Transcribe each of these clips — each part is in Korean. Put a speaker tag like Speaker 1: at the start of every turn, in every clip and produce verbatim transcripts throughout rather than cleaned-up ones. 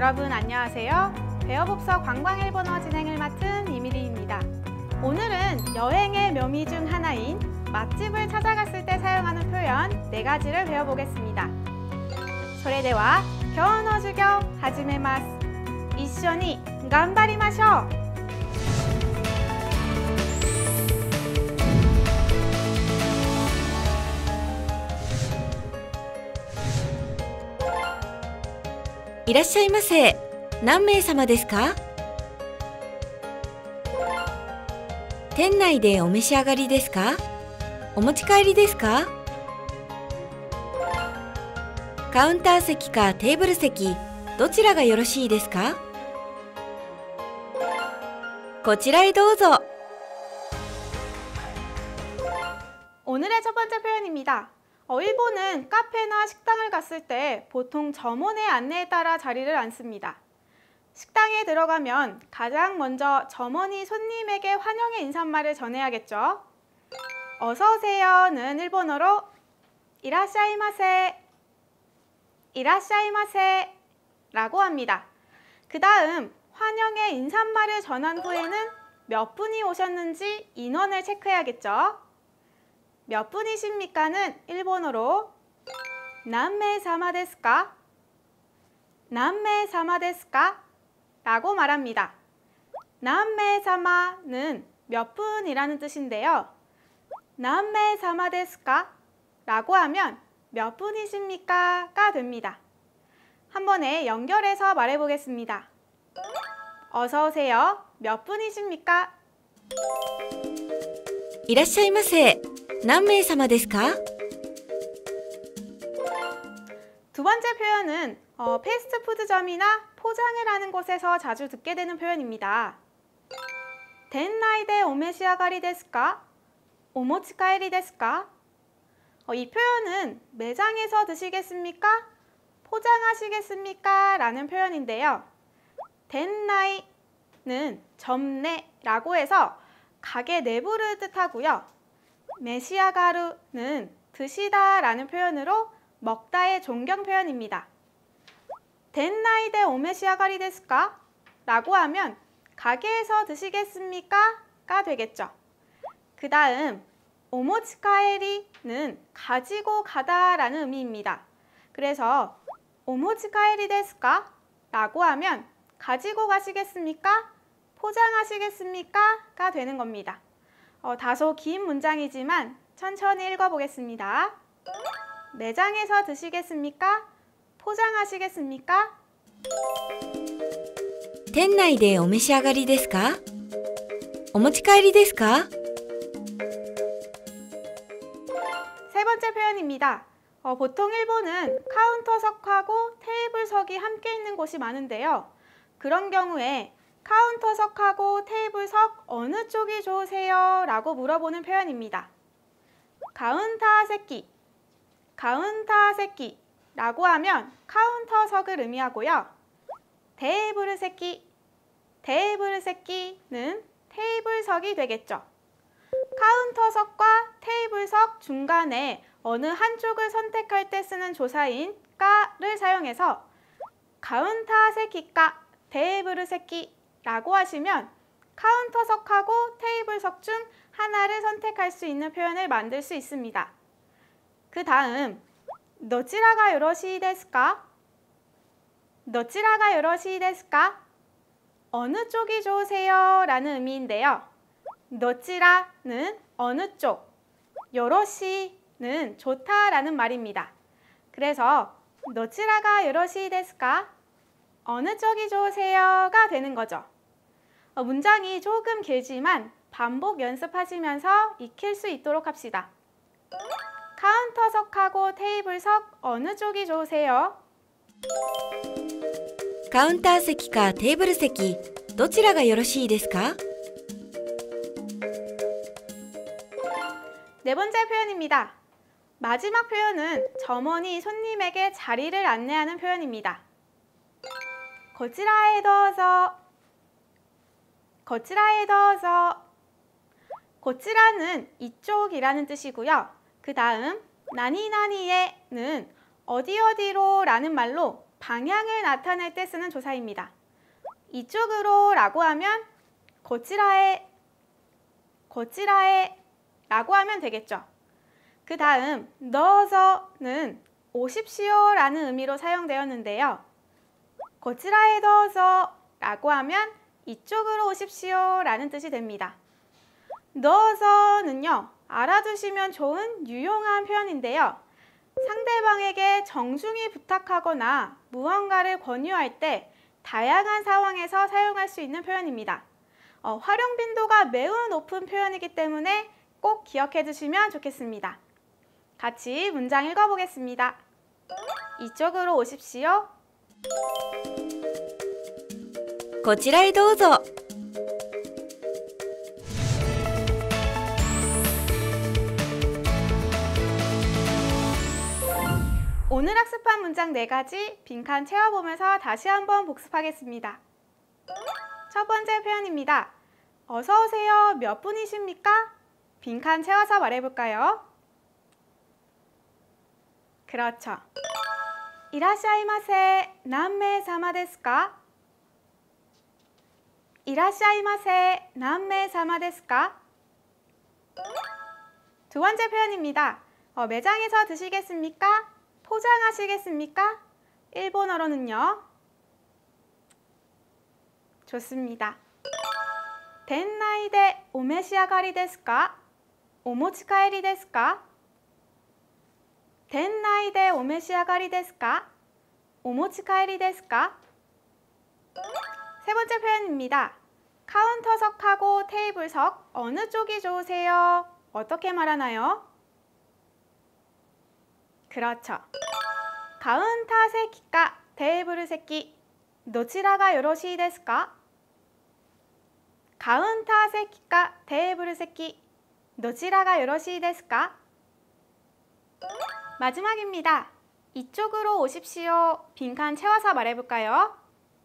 Speaker 1: 여러분 안녕하세요. 배워봅서 관광일본어 진행을 맡은 이미리입니다. 오늘은 여행의 묘미 중 하나인 맛집을 찾아갔을 때 사용하는 표현 네 가지를 배워보겠습니다. それでは今日の授業始めます。一緒に頑張りましょう。
Speaker 2: いらっしゃいませ。何名様ですか？店内でお召し上がりですか？お持ち帰りですか？カウンター席かテーブル席、どちらがよろしいですか？こちらへどうぞ。
Speaker 1: 오늘의 첫 번째 표현입니다. 어, 일본은 카페나 식당을 갔을 때 보통 점원의 안내에 따라 자리를 앉습니다. 식당에 들어가면 가장 먼저 점원이 손님에게 환영의 인사말을 전해야겠죠. 어서오세요는 일본어로 이라샤이마세, 이라샤이마세 라고 합니다. 그 다음 환영의 인사말을 전한 후에는 몇 분이 오셨는지 인원을 체크해야겠죠. 몇 분이십니까는 일본어로 난메사마 데스까? 난메사마 데스까? 라고 말합니다. 난메사마는 몇 분이라는 뜻인데요. 난메사마 데스까? 라고 하면 몇 분이십니까? 가 됩니다. 한 번에 연결해서 말해보겠습니다. 어서 오세요. 몇 분이십니까?
Speaker 2: いらっしゃいませ。何名様ですか？
Speaker 1: 두 번째 표현은 어, 패스트푸드점이나 포장을 하는 곳에서 자주 듣게 되는 표현입니다. 텐나이데 오메시아가리 데스까? 오모치카에리 데스까? 어, 이 표현은 매장에서 드시겠습니까? 포장하시겠습니까? 라는 표현인데요. 텐나이는 점내라고 해서 가게 내부를 뜻하고요. 메시아가루는 드시다 라는 표현으로 먹다의 존경 표현입니다. 텐나이데 오메시아가리 데스까? 라고 하면 가게에서 드시겠습니까? 가 되겠죠. 그 다음 오모치카에리는 가지고 가다 라는 의미입니다. 그래서 오모치카에리 데스까? 라고 하면 가지고 가시겠습니까? 포장하시겠습니까? 가 되는 겁니다. 어, 다소 긴 문장이지만 천천히 읽어보겠습니다. 매장에서 드시겠습니까? 포장하시겠습니까?
Speaker 2: 店内でお召し上がりですか？お持ち帰りですか？
Speaker 1: 세 번째 표현입니다. 어, 보통 일본은 카운터석하고 테이블석이 함께 있는 곳이 많은데요. 그런 경우에 카운터석하고 테이블석 어느 쪽이 좋으세요? 라고 물어보는 표현입니다. 카운타세키, 카운타세키 라고 하면 카운터석을 의미하고요. 테이블세키, 테이블세키는 테이블석이 되겠죠. 카운터석과 테이블석 중간에 어느 한쪽을 선택할 때 쓰는 조사인 까를 사용해서 카운타세키까 테이블세키 라고 하시면 카운터석하고 테이블석 중 하나를 선택할 수 있는 표현을 만들 수 있습니다. 그 다음 도치라가 요러시 데스까? 도치라가 요러시 데스까? 어느 쪽이 좋으세요? 라는 의미인데요. 도치라는 어느 쪽, 요러시는 좋다라는 말입니다. 그래서 도치라가 요러시 데스까? 어느 쪽이 좋으세요? 가 되는 거죠. 어, 문장이 조금 길지만 반복 연습하시면서 익힐 수 있도록 합시다. 카운터석하고 테이블석 어느 쪽이 좋으세요?
Speaker 2: カウンター席かテーブル席、どちらがよろしいですか？
Speaker 1: 네 번째 표현입니다. 마지막 표현은 점원이 손님에게 자리를 안내하는 표현입니다. こちらへどうぞ。こちらへどうぞ。 こちら는 이쪽이라는 뜻이고요. 그 다음 나니나니에는 어디 어디로 라는 말로 방향을 나타낼 때 쓰는 조사입니다. 이쪽으로 라고 하면 고치라에, 고치라에 라고 하면 되겠죠. 그 다음 넣어서는 오십시오 라는 의미로 사용되었는데요. 고치라에 넣어서 라고 하면 이쪽으로 오십시오 라는 뜻이 됩니다. 넣어서는요, 알아두시면 좋은 유용한 표현인데요. 상대방에게 정중히 부탁하거나 무언가를 권유할 때 다양한 상황에서 사용할 수 있는 표현입니다. 어, 활용 빈도가 매우 높은 표현이기 때문에 꼭 기억해 두시면 좋겠습니다. 같이 문장 읽어보겠습니다. 이쪽으로 오십시오.
Speaker 2: こちらへどうぞ。
Speaker 1: 오늘 학습한 문장 네 가지 빈칸 채워보면서 다시 한번 복습하겠습니다. 첫 번째 표현입니다. 어서 오세요. 몇 분이십니까? 빈칸 채워서 말해볼까요? 그렇죠. 이라샤이마세 난메 사마 데스 까? 이라샤이마세 난메 사마 데스 까? 두 번째 표현입니다. 어, 매장에서 드시겠습니까? 포장하시겠습니까? 일본어로는요. 좋습니다. 덴나이데 오메시아가리 데스 까? 오모치카에리 데스 까? 덴나이데 오메시아가리 데스 까? 오모치카에리 데스 까? 세 번째 표현입니다. 카운터석하고 테이블석 어느 쪽이 좋으세요? 어떻게 말하나요? 그렇죠. 카운터席か 테이블席 どちらがよろしいですか? 카운터席か 테이블席 どちらがよろしいですか? 마지막입니다. 이쪽으로 오십시오. 빈칸 채워서 말해볼까요?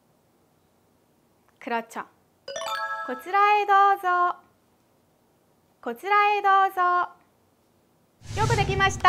Speaker 1: 그렇죠. こちらへどうぞ. こちらへどうぞ. よくできました.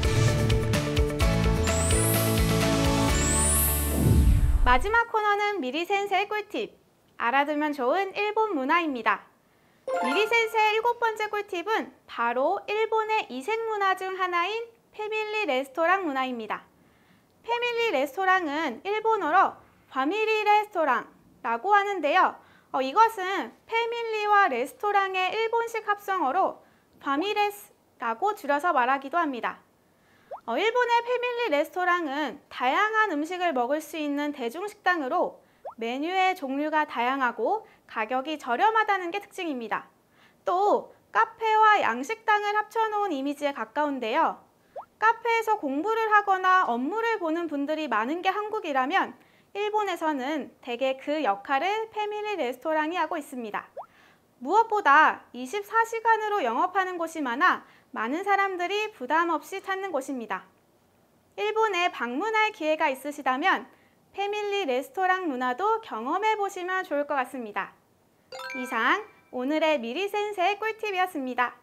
Speaker 1: 마지막 코너는 미리 센세의 꿀팁. 알아두면 좋은 일본 문화입니다. 미리 센세의 일곱 번째 꿀팁은 바로 일본의 이색 문화 중 하나인 패밀리 레스토랑 문화입니다. 패밀리 레스토랑은 일본어로 파밀리 레스토랑라고 하는데요. 어, 이것은 패밀리와 레스토랑의 일본식 합성어로 파미레스라고 줄여서 말하기도 합니다. 어, 일본의 패밀리 레스토랑은 다양한 음식을 먹을 수 있는 대중식당으로 메뉴의 종류가 다양하고 가격이 저렴하다는 게 특징입니다. 또 카페와 양식당을 합쳐놓은 이미지에 가까운데요. 카페에서 공부를 하거나 업무를 보는 분들이 많은 게 한국이라면 일본에서는 대개 그 역할을 패밀리 레스토랑이 하고 있습니다. 무엇보다 이십사 시간으로 영업하는 곳이 많아 많은 사람들이 부담 없이 찾는 곳입니다. 일본에 방문할 기회가 있으시다면 패밀리 레스토랑 문화도 경험해 보시면 좋을 것 같습니다. 이상 오늘의 미리 센세의 꿀팁이었습니다.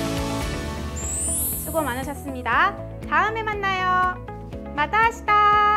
Speaker 1: 수고 많으셨습니다. 다음에 만나요. 마타 아시타!